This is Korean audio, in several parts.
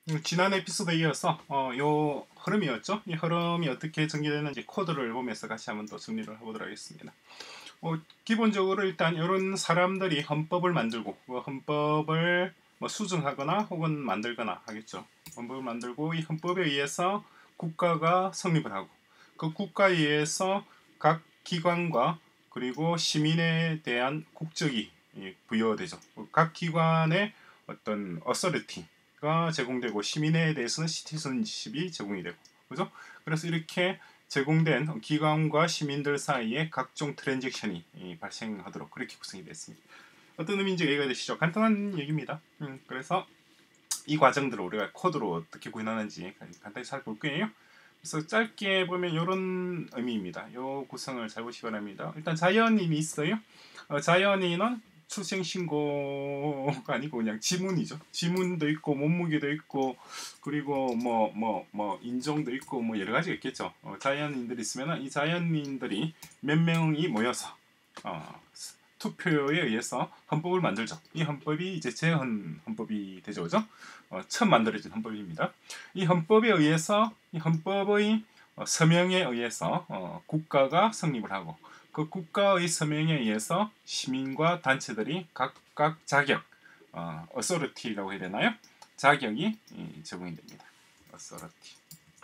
지난 에피소드에 이어서 요 흐름이었죠. 이 흐름이 어떻게 전개되는지 코드를 보면서 같이 한번 또 정리를 해보도록 하겠습니다. 기본적으로 일단 이런 사람들이 헌법을 만들고 헌법을 뭐 수정하거나 혹은 만들거나 하겠죠. 헌법을 만들고 이 헌법에 의해서 국가가 성립을 하고 그 국가에 의해서 각 기관과 그리고 시민에 대한 국적이 부여되죠. 각 기관의 어떤 어서리티가 제공되고 시민에 대해서는 시티즌십이 제공이 되고 그죠? 그래서 이렇게 제공된 기관과 시민들 사이에 각종 트랜잭션이 발생하도록 그렇게 구성이 됐습니다. 어떤 의미인지 이해가 되시죠? 간단한 얘기입니다. 그래서 이 과정들을 우리가 코드로 어떻게 구현하는지 간단히 살펴볼 거예요. 그래서 짧게 보면 이런 의미입니다. 이 구성을 잘 보시기 바랍니다. 일단 자연인이 있어요. 자연인은 출생신고가 아니고 그냥 지문이죠. 지문도 있고 몸무게도 있고 그리고 뭐 인종도 있고 뭐 여러 가지가 있겠죠. 자연인들이 있으면 이 자연인들이 몇 명이 모여서 투표에 의해서 헌법을 만들죠. 이 헌법이 이제 제헌 헌법이 되죠, 그죠? 처음 만들어진 헌법입니다. 이 헌법에 의해서 이 헌법의 서명에 의해서 국가가 성립을 하고 그 국가의 서명에 의해서 시민과 단체들이 각각 자격, 어소리티라고 해야 되나요? 자격이 제공이 됩니다. 어소리티,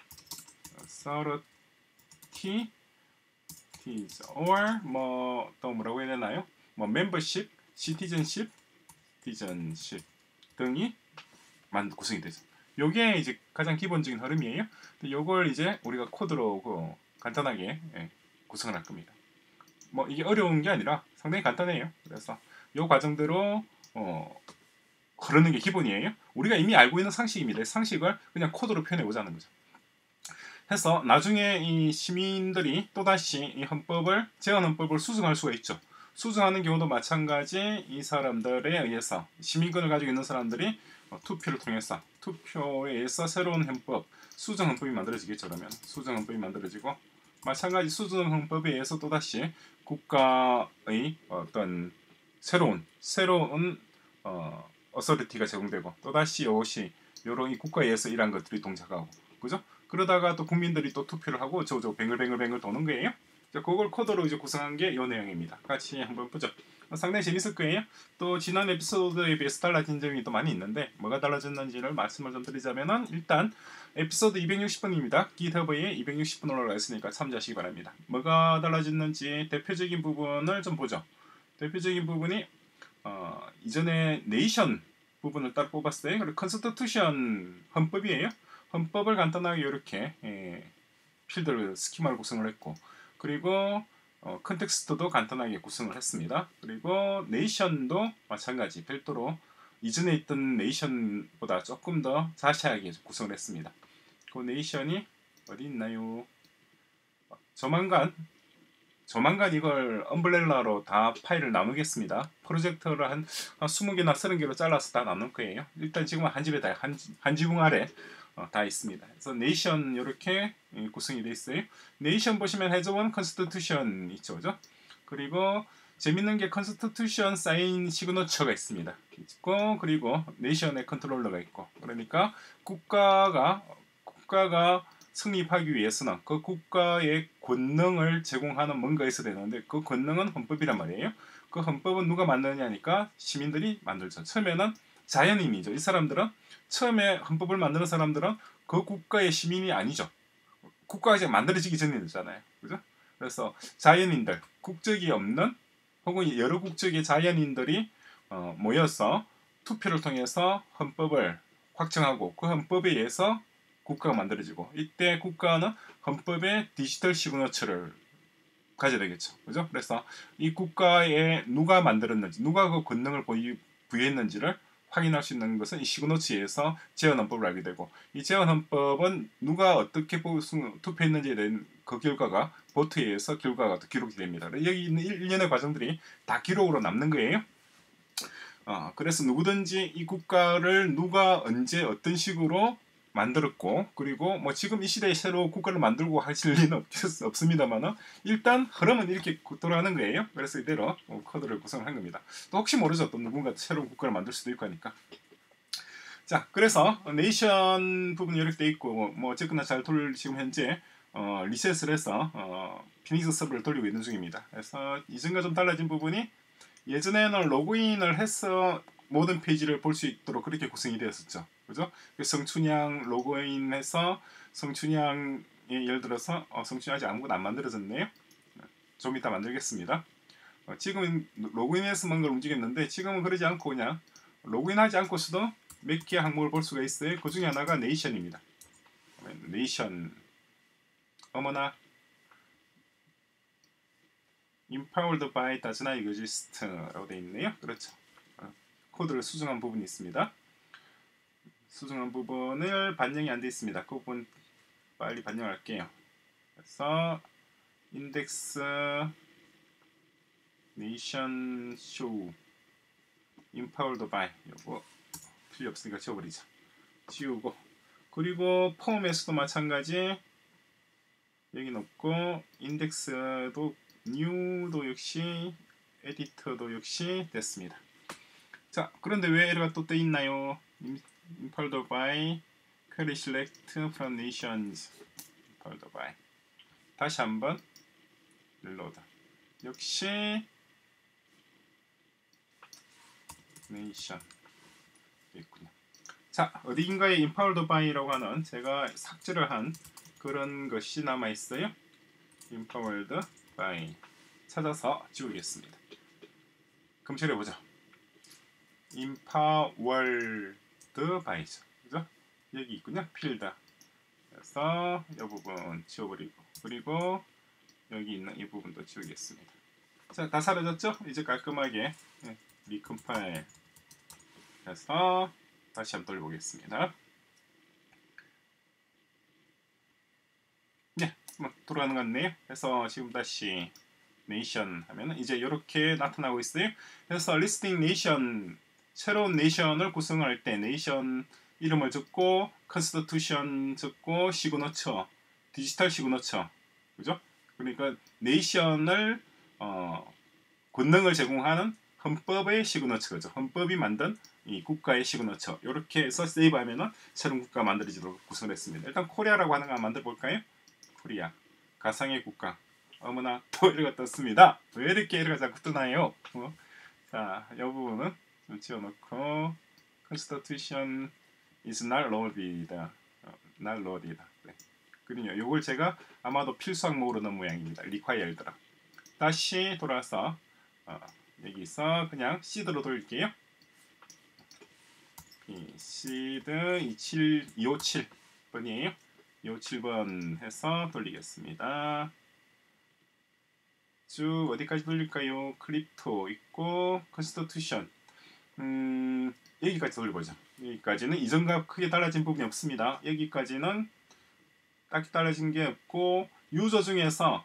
or 뭐 또 뭐라고 해야 되나요? 뭐 membership, citizenship 등이 구성이 되죠. 요게 이제 가장 기본적인 흐름이에요. 요걸 이제 우리가 코드로 간단하게 구성을 할 겁니다. 뭐 이게 어려운 게 아니라 상당히 간단해요. 그래서 요 과정대로 흐르는 게 기본이에요. 우리가 이미 알고 있는 상식입니다. 상식을 그냥 코드로 표현해 보자는 거죠. 해서 나중에 이 시민들이 또다시 이 헌법을 제헌 헌법을 수정할 수가 있죠. 수정하는 경우도 마찬가지 이 사람들에 의해서 시민권을 가지고 있는 사람들이 투표를 통해서 투표에 의해서 새로운 헌법 수정 헌법이 만들어지겠죠. 그러면 수정 헌법이 만들어지고 마찬가지 수정 헌법에 의해서 또다시 국가의 어떤 새로운 어서리티가 제공되고 또다시 이것이 이런 이 국가에 의해서 이러한 것들이 동작하고 그죠? 그러다가 또 국민들이 또 투표를 하고 저 뱅글뱅글 도는 거예요. 그걸 코드로 이제 구성한 게 이 내용입니다. 같이 한번 보죠. 상당히 재밌을 거예요. 또 지난 에피소드에 비해서 달라진 점이 또 많이 있는데 뭐가 달라졌는지를 말씀을 좀 드리자면은 일단 에피소드 260분입니다. GitHub에 260분 올라가 있으니까 참조하시기 바랍니다. 뭐가 달라졌는지 대표적인 부분을 좀 보죠. 대표적인 부분이 이전에 네이션 부분을 따로 뽑았어요. 그리고 컨스티튜션 헌법이에요. 헌법을 간단하게 이렇게 필드를 스키마를 구성을 했고 그리고 컨텍스트도 간단하게 구성을 했습니다. 그리고 네이션도 마찬가지 별도로 이전에 있던 네이션보다 조금 더 자세하게 구성을 했습니다. 그 네이션이 어디 있나요? 조만간 이걸 엄브렐라로 다 파일을 나누겠습니다. 프로젝터를 한 20개나 30개로 잘라서 다 나눌 거예요. 일단 지금은 한 집에 한 지붕 아래 다 있습니다. 그래서 네이션 이렇게 구성이 되어 있어요. 네이션 보시면 해저 원 컨스티튜션 있죠, 그죠? 그리고 재밌는 게 컨스티튜션 사인 시그너처가 있습니다. 있고 그리고 네이션의 컨트롤러가 있고 그러니까 국가가 성립하기 위해서는 그 국가의 권능을 제공하는 뭔가 있어야 되는데 그 권능은 헌법이란 말이에요. 그 헌법은 누가 만드느냐니까 시민들이 만들죠. 처음에는 자연인이죠. 이 사람들은 처음에 헌법을 만드는 사람들은 그 국가의 시민이 아니죠. 국가가 이제 만들어지기 전이잖아요. 그죠? 그래서 자연인들, 국적이 없는 혹은 여러 국적의 자연인들이 모여서 투표를 통해서 헌법을 확정하고 그 헌법에 의해서 국가가 만들어지고 이때 국가는 헌법의 디지털 시그너처를 가져야 되겠죠. 그죠? 그래서 이 국가에 누가 만들었는지, 누가 그 권능을 부여했는지를 확인할 수 있는 것은 이 시그너처에서 제헌헌법을 알게 되고 이 제헌헌법은 누가 어떻게 투표했는지에 대한 그 결과가 보트에 의해서 결과가 기록이 됩니다. 여기 있는 일련의 과정들이 다 기록으로 남는 거예요. 그래서 누구든지 이 국가를 누가 언제 어떤 식으로 만들었고 그리고 뭐 지금 이 시대에 새로 국가를 만들고 하실 리는 없습니다만은 일단 흐름은 이렇게 돌아가는 거예요. 그래서 이대로 코드를 구성한 겁니다. 또 혹시 모르죠. 또 누군가 새로운 국가를 만들 수도 있고 하니까. 자, 그래서 네이션 부분이 이렇게 돼 있고 뭐 어쨌거나 잘 지금 현재 리셋을 해서 피닉스 서버를 돌리고 있는 중입니다. 그래서 이전과 좀 달라진 부분이 예전에는 로그인을 해서 모든 페이지를 볼 수 있도록 그렇게 구성이 되었었죠. 그죠? 성춘향 로그인해서 성춘향에 예를 들어서 성춘향 아직 아무것도 안 만들어졌네요. 좀 이따 만들겠습니다. 지금은 로그인해서 뭔가를 움직였는데 지금은 그러지 않고 그냥 로그인하지 않고서도 몇 개의 항목을 볼 수가 있어요. 그 중에 하나가 네이션입니다. 네이션 어머나 empowered by does not exist라고 되어 있네요. 그렇죠. 코드를 수정한 부분이 있습니다. 수정한 부분을 반영이 안 되어 있습니다. 그 부분 빨리 반영할게요. 그래서 인덱스 nation show empowered by 요거 필요 없으니까 지워버리자. 지우고 그리고 폼에서도 마찬가지 여기 넣고 인덱스도 new도 역시 에디터도 역시 됐습니다. 자, 그런데 왜 에러가 또 떠 있나요? empowered by query select from nations empowered by 다시 한번 릴로드 역시 nation 있군요. 자, 어디인가에 empowered by라고 하는 제가 삭제를 한 그런 것이 남아 있어요. empowered by 찾아서 지우겠습니다. 검색해 보자. empowered by죠. 그죠? 여기 있군요. 필드. 그래서 이 부분 지워버리고 그리고 여기 있는 이 부분도 지우겠습니다. 자, 다 사라졌죠? 이제 깔끔하게 리컴파일 해서 다시 한번 돌려보겠습니다. 네, 돌아가는 것 같네요. 그래서 지금 다시 네이션 하면 이제 이렇게 나타나고 있어요. 그래서 리스팅 네이션 새로운 네이션을 구성할 때 네이션 이름을 적고 컨스티튜션 적고 시그너처 디지털 시그너처 그죠? 그러니까 네이션을 권능을 제공하는 헌법의 시그너처죠. 헌법이 만든 이 국가의 시그너처 이렇게 해서 세이브하면은 새로운 국가 만들어지도록 구성했습니다. 일단 코리아라고 하는 거 한번 만들어 볼까요? 코리아 가상의 국가 어머나 또 에러가 떴습니다. 왜 이렇게 에러가 자꾸 뜨나요? 자, 이 부분은 좀 지워놓고 Constitution is not loaded not loaded 네. 그러니까 요걸 제가 아마도 필수 항목으로 넣은 모양입니다. required 다시 돌아서 여기서 그냥 seed로 돌릴게요. seed 257번이에요. 257번 해서 돌리겠습니다. 쭉 어디까지 돌릴까요? 크립토 있고 컨스티튜션 여기까지 돌려보자. 여기까지는 이전과 크게 달라진 부분이 없습니다. 여기까지는 딱히 달라진 게 없고 유저 중에서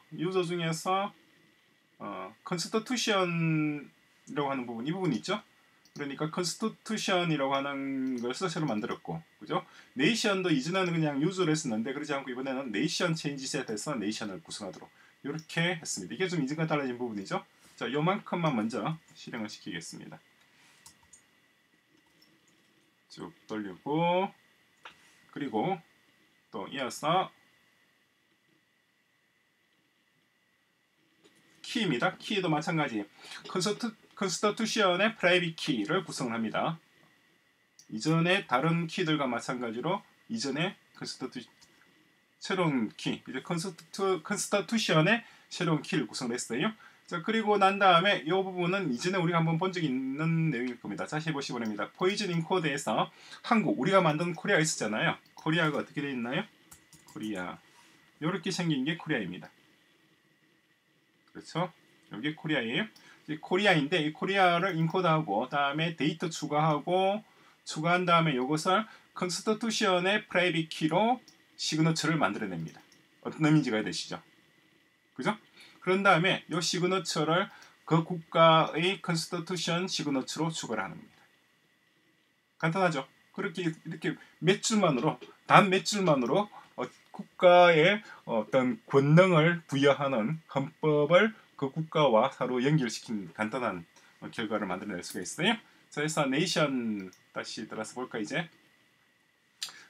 컨스티튜션이라고 하는 부분 이 부분이 있죠. 그러니까 컨스티튜션이라고 하는 것을 새로 만들었고 그죠? 네이션도 이전에는 그냥 유저로 했었는데 그러지 않고 이번에는 네이션 체인지셋에서 네이션을 구성하도록 이렇게 했습니다. 이게 좀 이전과 달라진 부분이죠. 자, 요만큼만 먼저 실행을 시키겠습니다. 쭉 돌리고 그리고 또 이어서 키입니다. 키도 마찬가지 컨스티튜션의 프라이빗 키를 구성합니다. 이전에 다른 키들과 마찬가지로 이전에 새로운 키, 이제 컨스티튜션의 새로운 키를 구성했어요. 자, 그리고 난 다음에 이 부분은 이전에 우리가 한번 본 적이 있는 내용일 겁니다. 다시 보시기 바랍니다. 포이즌 인코드에서 한국, 우리가 만든 코리아 있었잖아요. 코리아가 어떻게 되어 있나요? 코리아. 이렇게 생긴 게 코리아입니다. 그렇죠? 여기 코리아예요. 코리아인데 이 코리아를 인코드하고 다음에 데이터 추가한 다음에 이것을 컨스티튜션의 프라이빗 키로 시그너처를 만들어냅니다. 어떤 의미인지가 되시죠? 그죠? 그런 다음에 이 시그너처를 그 국가의 컨스티튜션 시그너처로 추가를 하는 겁니다. 간단하죠? 그렇게 이렇게 단 몇 줄만으로 국가의 어떤 권능을 부여하는 헌법을 그 국가와 서로 연결시킨 간단한 결과를 만들어낼 수가 있어요. 자, 그래서 네이션 다시 들어서 볼까 이제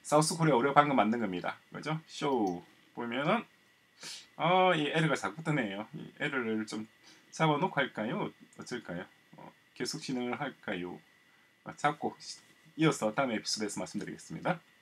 사우스 코리아 우리가 방금 만든 겁니다. 그죠? 쇼 보면은 이 에러가 자꾸 뜨네요. 이 에러를 좀 잡아놓고 할까요? 어쩔까요? 계속 진행을 할까요? 잡고 이어서 다음 에피소드에서 말씀드리겠습니다.